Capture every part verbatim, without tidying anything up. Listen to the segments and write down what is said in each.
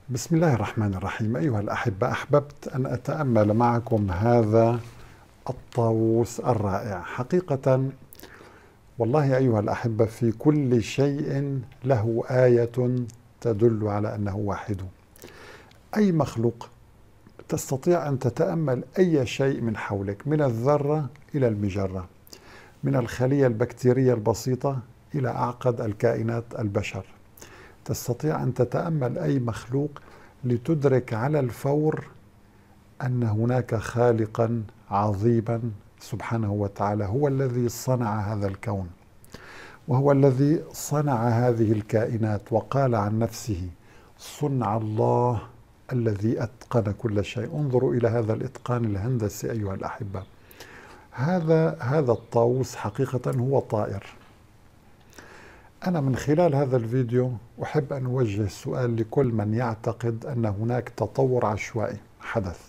بسم الله الرحمن الرحيم. أيها الأحبة، أحببت أن أتأمل معكم هذا الطاووس الرائع. حقيقة والله أيها الأحبة، في كل شيء له آية تدل على أنه واحد. أي مخلوق تستطيع أن تتأمل أي شيء من حولك، من الذرة إلى المجرة، من الخلية البكتيرية البسيطة إلى أعقد الكائنات البشر. تستطيع أن تتأمل أي مخلوق لتدرك على الفور أن هناك خالقا عظيما سبحانه وتعالى، هو الذي صنع هذا الكون، وهو الذي صنع هذه الكائنات، وقال عن نفسه: صنع الله الذي أتقن كل شيء. انظروا إلى هذا الإتقان الهندسي أيها الأحبة. هذا هذا الطاووس حقيقة هو طائر. أنا من خلال هذا الفيديو أحب أن أوجه السؤال لكل من يعتقد أن هناك تطور عشوائي حدث،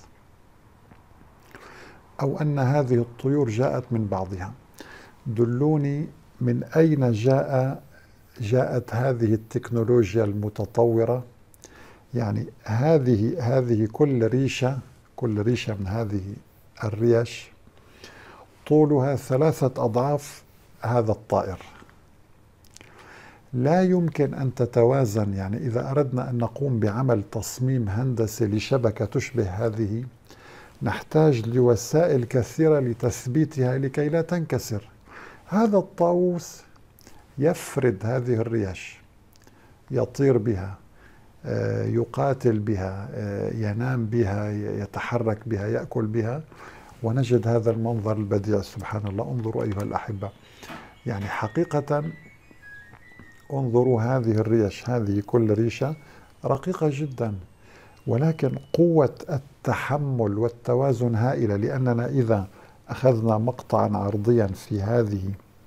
أو أن هذه الطيور جاءت من بعضها. دلوني من أين جاء جاءت هذه التكنولوجيا المتطورة. يعني هذه هذه كل ريشة كل ريشة من هذه الريش طولها ثلاثة أضعاف هذا الطائر. لا يمكن أن تتوازن. يعني إذا أردنا أن نقوم بعمل تصميم هندسي لشبكة تشبه هذه، نحتاج لوسائل كثيرة لتثبيتها لكي لا تنكسر. هذا الطاووس يفرد هذه الريش، يطير بها، يقاتل بها، ينام بها، يتحرك بها، يأكل بها، ونجد هذا المنظر البديع. سبحان الله. انظروا أيها الأحبة، يعني حقيقة انظروا هذه الريش، هذه كل ريشة رقيقة جدا، ولكن قوة التحمل والتوازن هائلة. لأننا إذا أخذنا مقطعا عرضيا في هذه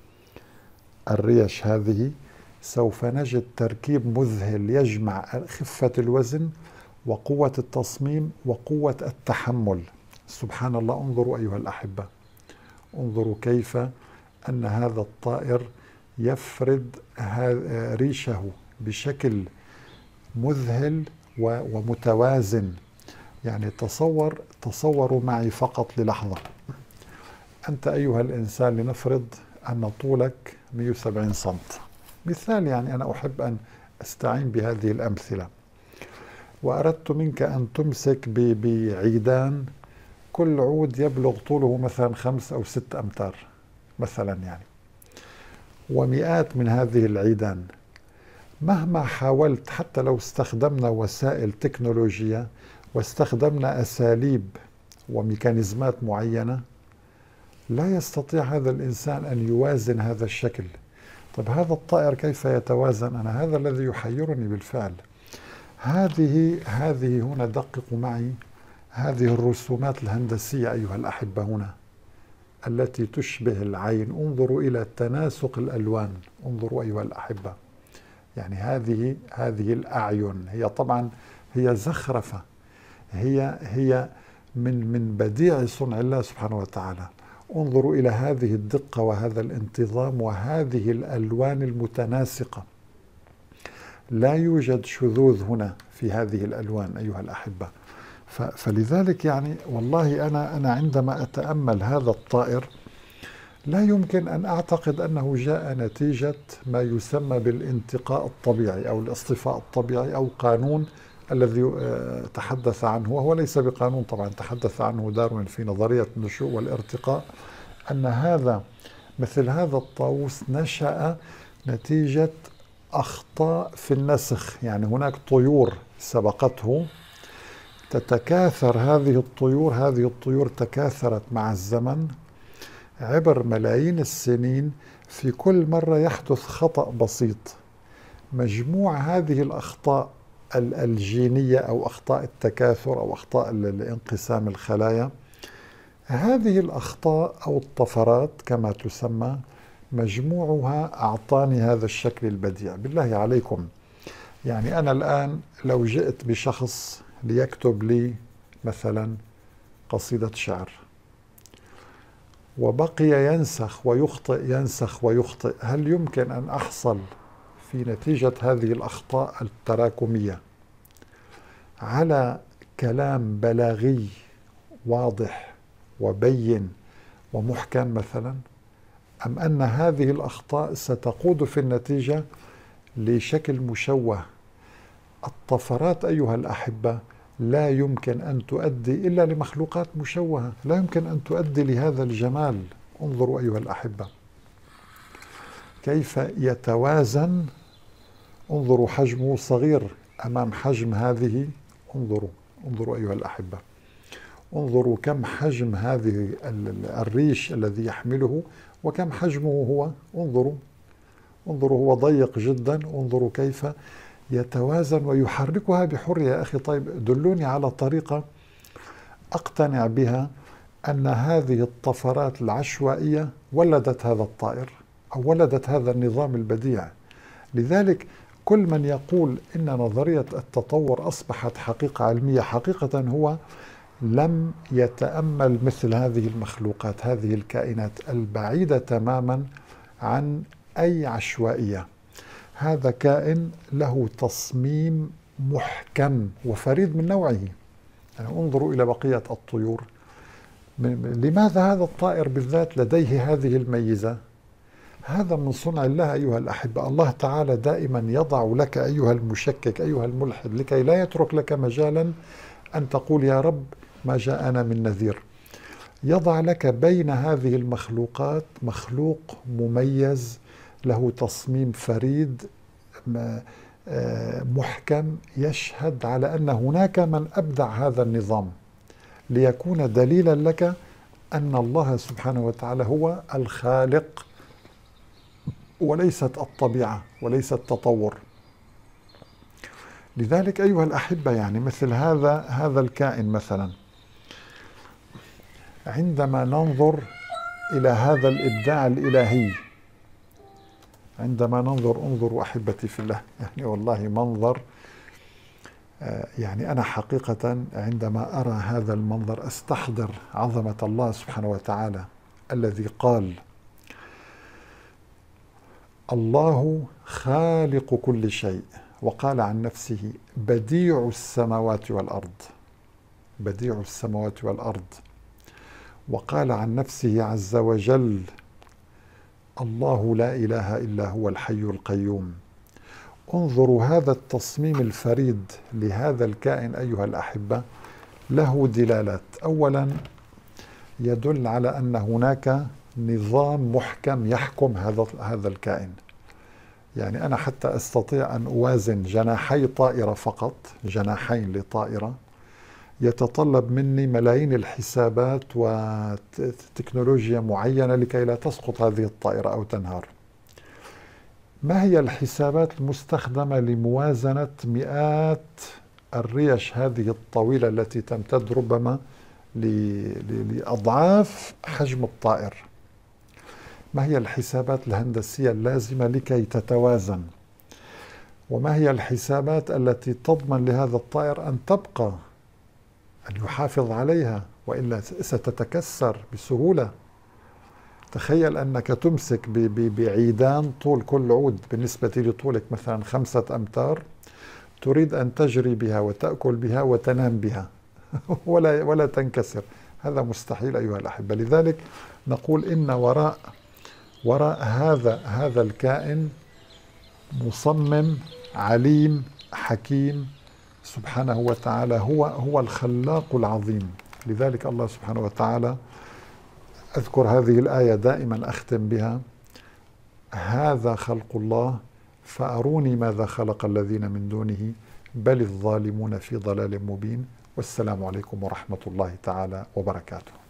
الريش هذه، سوف نجد تركيب مذهل يجمع خفة الوزن وقوة التصميم وقوة التحمل. سبحان الله. انظروا أيها الأحبة، انظروا كيف أن هذا الطائر يفرد ريشه بشكل مذهل ومتوازن. يعني تصور تصوروا معي فقط للحظة. أنت أيها الإنسان، لنفرض أن طولك مئة وسبعين سنت مثال، يعني أنا أحب أن أستعين بهذه الأمثلة، وأردت منك أن تمسك بعيدان، كل عود يبلغ طوله مثلا خمس أو ست أمتار مثلا، يعني ومئات من هذه العيدان. مهما حاولت، حتى لو استخدمنا وسائل تكنولوجية واستخدمنا أساليب وميكانيزمات معينة، لا يستطيع هذا الإنسان أن يوازن هذا الشكل. طب هذا الطائر كيف يتوازن؟ أنا هذا الذي يحيرني بالفعل. هذه هذه هنا دققوا معي، هذه الرسومات الهندسية أيها الأحبة هنا التي تشبه العين. انظروا إلى تناسق الألوان، انظروا أيها الأحبة. يعني هذه هذه الأعين هي طبعا هي زخرفة، هي هي من من بديع صنع الله سبحانه وتعالى. انظروا إلى هذه الدقة وهذا الانتظام وهذه الألوان المتناسقة. لا يوجد شذوذ هنا في هذه الألوان أيها الأحبة. فلذلك يعني والله أنا أنا عندما أتأمل هذا الطائر لا يمكن أن أعتقد أنه جاء نتيجة ما يسمى بالانتقاء الطبيعي أو الاصطفاء الطبيعي أو قانون الذي تحدث عنه، وهو ليس بقانون طبعا، تحدث عنه داروين في نظرية النشوء والارتقاء، أن هذا مثل هذا الطاووس نشأ نتيجة أخطاء في النسخ. يعني هناك طيور سبقته تتكاثر، هذه الطيور هذه الطيور تكاثرت مع الزمن عبر ملايين السنين. في كل مرة يحدث خطأ بسيط. مجموع هذه الأخطاء الجينية أو أخطاء التكاثر أو أخطاء الانقسام الخلايا، هذه الأخطاء أو الطفرات كما تسمى، مجموعها أعطاني هذا الشكل البديع. بالله عليكم، يعني أنا الآن لو جئت بشخص ليكتب لي مثلا قصيدة شعر، وبقي ينسخ ويخطئ ينسخ ويخطئ، هل يمكن أن أحصل في نتيجة هذه الأخطاء التراكمية على كلام بلاغي واضح وبين ومحكم مثلا، أم أن هذه الأخطاء ستقود في النتيجة لشكل مشوه؟ الطفرات أيها الأحبة لا يمكن أن تؤدي إلا لمخلوقات مشوهة، لا يمكن أن تؤدي لهذا الجمال. انظروا أيها الأحبة كيف يتوازن، انظروا حجمه صغير أمام حجم هذه، انظروا انظروا أيها الأحبة، انظروا كم حجم هذه الريش الذي يحمله وكم حجمه هو، انظروا انظروا هو ضيق جدا، انظروا كيف يتوازن ويحركها بحرية. يا أخي طيب دلوني على طريقة أقتنع بها أن هذه الطفرات العشوائية ولدت هذا الطائر أو ولدت هذا النظام البديع. لذلك كل من يقول إن نظرية التطور أصبحت حقيقة علمية، حقيقة هو لم يتأمل مثل هذه المخلوقات، هذه الكائنات البعيدة تماما عن أي عشوائية. هذا كائن له تصميم محكم وفريد من نوعه. يعني انظروا إلى بقية الطيور، لماذا هذا الطائر بالذات لديه هذه الميزة؟ هذا من صنع الله أيها الأحبة. الله تعالى دائما يضع لك أيها المشكك أيها الملحد لكي لا يترك لك مجالا أن تقول يا رب ما جاءنا من نذير. يضع لك بين هذه المخلوقات مخلوق مميز له تصميم فريد محكم، يشهد على أن هناك من أبدع هذا النظام ليكون دليلا لك أن الله سبحانه وتعالى هو الخالق وليست الطبيعة وليس التطور. لذلك أيها الأحبة يعني مثل هذا هذا الكائن مثلا، عندما ننظر إلى هذا الإبداع الإلهي، عندما ننظر انظروا أحبتي في الله، يعني والله منظر، يعني أنا حقيقة عندما أرى هذا المنظر أستحضر عظمة الله سبحانه وتعالى الذي قال الله خالق كل شيء، وقال عن نفسه بديع السماوات والأرض، بديع السماوات والأرض، وقال عن نفسه عز وجل الله لا إله إلا هو الحي القيوم. انظروا هذا التصميم الفريد لهذا الكائن أيها الأحبة، له دلالات. أولا يدل على أن هناك نظام محكم يحكم هذا هذا الكائن. يعني أنا حتى أستطيع أن أوازن جناحي طائرة فقط، جناحين لطائرة، يتطلب مني ملايين الحسابات وتكنولوجيا معينة لكي لا تسقط هذه الطائرة أو تنهار. ما هي الحسابات المستخدمة لموازنة مئات الريش هذه الطويلة التي تمتد ربما لأضعاف حجم الطائر؟ ما هي الحسابات الهندسية اللازمة لكي تتوازن؟ وما هي الحسابات التي تضمن لهذا الطائر أن تبقى، أن يحافظ عليها، وإلا ستتكسر بسهولة؟ تخيل أنك تمسك بعيدان طول كل عود بالنسبة لطولك مثلا خمسة أمتار، تريد أن تجري بها وتأكل بها وتنام بها ولا ولا تنكسر، هذا مستحيل أيها الأحبة. لذلك نقول إن وراء وراء هذا هذا الكائن مصمم عليم حكيم سبحانه وتعالى، هو هو الخلاق العظيم. لذلك الله سبحانه وتعالى، أذكر هذه الآية دائما أختم بها: هذا خلق الله فأروني ماذا خلق الذين من دونه بل الظالمون في ضلال مبين. والسلام عليكم ورحمة الله تعالى وبركاته.